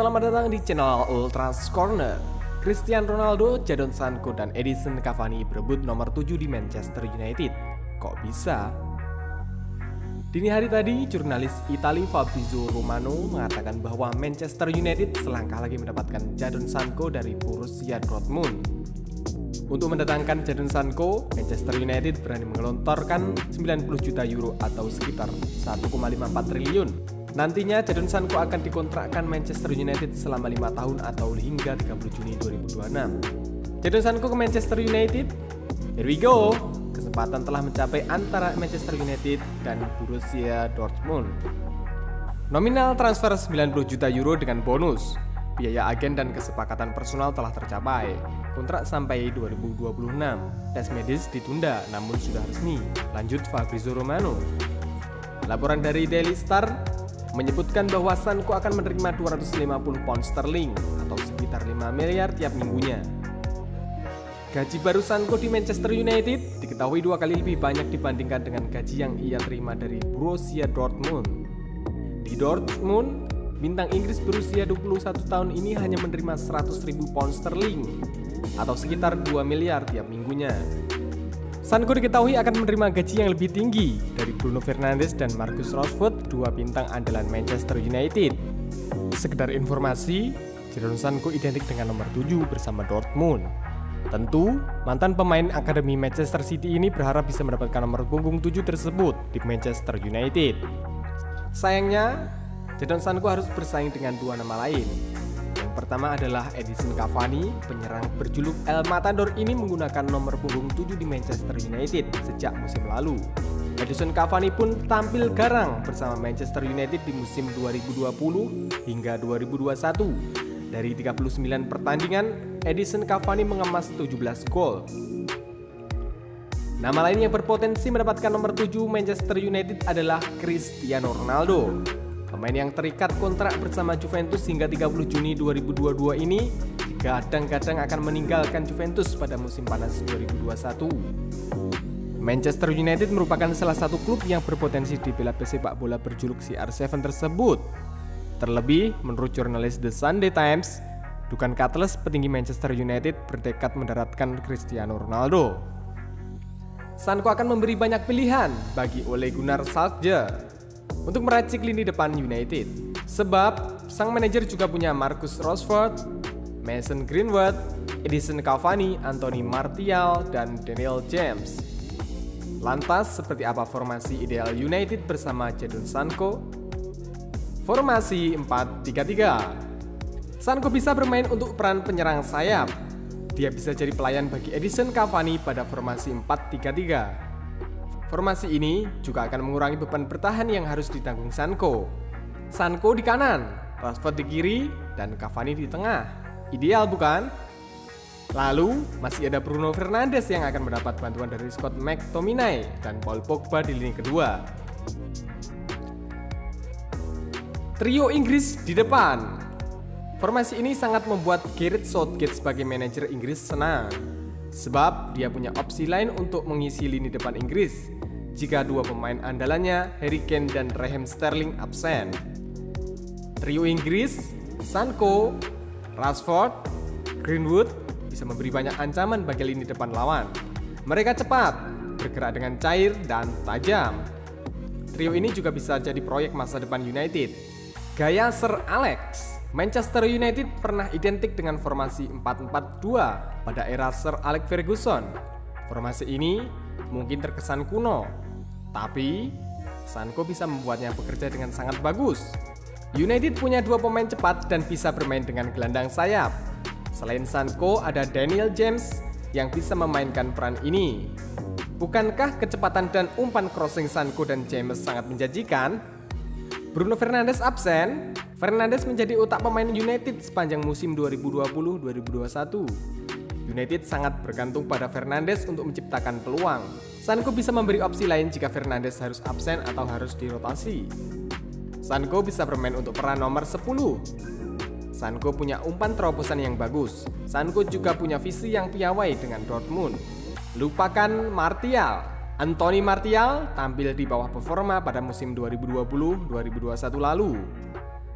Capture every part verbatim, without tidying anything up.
Selamat datang di channel Ultras Corner. Cristiano Ronaldo, Jadon Sancho, dan Edinson Cavani berebut nomor tujuh di Manchester United. Kok bisa? Dini hari tadi, jurnalis Italia Fabrizio Romano mengatakan bahwa Manchester United selangkah lagi mendapatkan Jadon Sancho dari Borussia Dortmund. Untuk mendatangkan Jadon Sancho, Manchester United berani mengelontorkan sembilan puluh juta euro atau sekitar satu koma lima empat triliun. Nantinya Jadon Sancho akan dikontrakkan Manchester United selama lima tahun atau hingga tiga puluh Juni dua ribu dua puluh enam. Jadon Sancho ke Manchester United? Here we go! Kesempatan telah mencapai antara Manchester United dan Borussia Dortmund. Nominal transfer sembilan puluh juta euro dengan bonus. Biaya agen dan kesepakatan personal telah tercapai. Kontrak sampai dua ribu dua puluh enam. Tes medis ditunda namun sudah resmi. Lanjut Fabrizio Romano. Laporan dari Daily Star menyebutkan bahwa Sancho akan menerima dua ratus lima puluh pound sterling atau sekitar lima miliar tiap minggunya. Gaji baru Sancho di Manchester United diketahui dua kali lebih banyak dibandingkan dengan gaji yang ia terima dari Borussia Dortmund. Di Dortmund, bintang Inggris berusia dua puluh satu tahun ini hanya menerima seratus ribu pound sterling atau sekitar dua miliar tiap minggunya. Sancho diketahui akan menerima gaji yang lebih tinggi dari Bruno Fernandes dan Marcus Rashford, dua bintang andalan Manchester United. Sekedar informasi, Jadon Sancho identik dengan nomor tujuh bersama Dortmund. Tentu, mantan pemain Akademi Manchester City ini berharap bisa mendapatkan nomor punggung tujuh tersebut di Manchester United. Sayangnya, Jadon Sancho harus bersaing dengan dua nama lain. Yang pertama adalah Edinson Cavani, penyerang berjuluk El Matador ini menggunakan nomor punggung tujuh di Manchester United sejak musim lalu. Edinson Cavani pun tampil garang bersama Manchester United di musim dua ribu dua puluh hingga dua ribu dua puluh satu. Dari tiga puluh sembilan pertandingan, Edinson Cavani mengemas tujuh belas gol. Nama lain yang berpotensi mendapatkan nomor tujuh Manchester United adalah Cristiano Ronaldo. Pemain yang terikat kontrak bersama Juventus hingga tiga puluh Juni dua ribu dua puluh dua ini kadang-kadang akan meninggalkan Juventus pada musim panas dua ribu dua puluh satu. Manchester United merupakan salah satu klub yang berpotensi dibela pesepak bola berjuluk C R tujuh tersebut. Terlebih, menurut jurnalis The Sunday Times, Duncan Cutlass, petinggi Manchester United, bertekad mendaratkan Cristiano Ronaldo. Sancho akan memberi banyak pilihan bagi Ole Gunnar Solskjaer untuk meracik lini depan United. Sebab, sang manajer juga punya Marcus Rashford, Mason Greenwood, Edinson Cavani, Anthony Martial, dan Daniel James. Lantas, seperti apa formasi ideal United bersama Jadon Sancho? Formasi empat tiga tiga. Sancho bisa bermain untuk peran penyerang sayap. Dia bisa jadi pelayan bagi Edinson Cavani pada formasi empat tiga tiga. Formasi ini juga akan mengurangi beban bertahan yang harus ditanggung Sancho. Sancho di kanan, Rashford di kiri, dan Cavani di tengah. Ideal bukan? Lalu masih ada Bruno Fernandes yang akan mendapat bantuan dari Scott McTominay dan Paul Pogba di lini kedua. Trio Inggris di depan. Formasi ini sangat membuat Gareth Southgate sebagai manajer Inggris senang, sebab dia punya opsi lain untuk mengisi lini depan Inggris jika dua pemain andalannya, Harry Kane dan Raheem Sterling, absen. Trio Inggris, Sancho, Rashford, Greenwood bisa memberi banyak ancaman bagi lini depan lawan. Mereka cepat, bergerak dengan cair dan tajam. Trio ini juga bisa jadi proyek masa depan United. Gaya Sir Alex. Manchester United pernah identik dengan formasi empat empat dua pada era Sir Alex Ferguson. Formasi ini mungkin terkesan kuno, tapi Sancho bisa membuatnya bekerja dengan sangat bagus. United punya dua pemain cepat dan bisa bermain dengan gelandang sayap. Selain Sancho, ada Daniel James yang bisa memainkan peran ini. Bukankah kecepatan dan umpan crossing Sancho dan James sangat menjanjikan? Bruno Fernandes absen. Fernandes menjadi otak pemain United sepanjang musim dua ribu dua puluh dua ribu dua puluh satu. United sangat bergantung pada Fernandes untuk menciptakan peluang. Sancho bisa memberi opsi lain jika Fernandes harus absen atau harus dirotasi. Sancho bisa bermain untuk peran nomor sepuluh. Sancho punya umpan terobosan yang bagus. Sancho juga punya visi yang piawai dengan Dortmund. Lupakan Martial. Anthony Martial tampil di bawah performa pada musim dua ribu dua puluh dua ribu dua puluh satu lalu.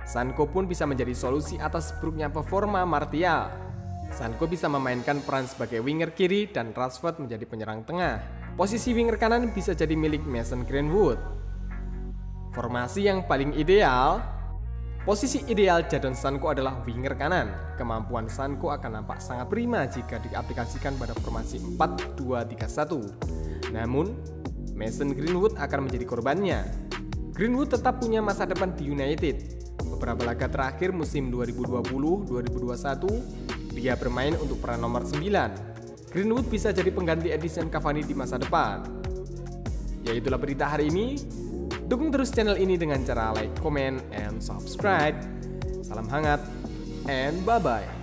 Sancho pun bisa menjadi solusi atas buruknya performa Martial. Sancho bisa memainkan peran sebagai winger kiri dan Rashford menjadi penyerang tengah. Posisi winger kanan bisa jadi milik Mason Greenwood. Formasi yang paling ideal, posisi ideal Jadon Sancho adalah winger kanan. Kemampuan Sancho akan nampak sangat prima jika diaplikasikan pada formasi empat dua tiga satu. Namun, Mason Greenwood akan menjadi korbannya. Greenwood tetap punya masa depan di United. Beberapa laga terakhir musim dua ribu dua puluh dua ribu dua puluh satu, dia bermain untuk peran nomor sembilan. Greenwood bisa jadi pengganti Edinson Cavani di masa depan. Ya, itulah berita hari ini. Dukung terus channel ini dengan cara like, comment, and subscribe. Salam hangat, and bye-bye.